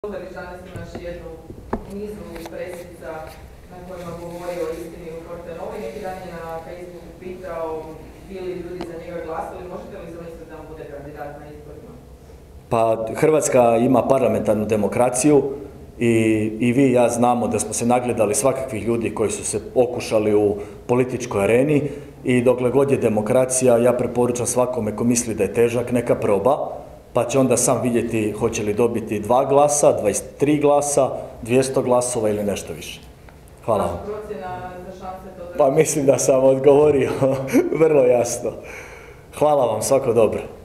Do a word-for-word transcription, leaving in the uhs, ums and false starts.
Todorić, danas imaš jednu nizu presica na kojima govori o istini u Croatia. Neki dan je na Facebooku pitao bili ljudi za njega glasali, možete li zamisliti da on bude kandidat na izborima? Pa Hrvatska ima parlamentarnu demokraciju i, i vi i ja znamo da smo se nagledali svakakvih ljudi koji su se okušali u političkoj areni i dokle god je demokracija, ja preporučam svakome ko misli da je težak, neka proba, pa će onda sam vidjeti hoće li dobiti dva glasa, dvadeset tri glasa, dvjesto glasova ili nešto više. Hvala vam. Pa mislim da sam odgovorio vrlo jasno. Hvala vam, svako dobro.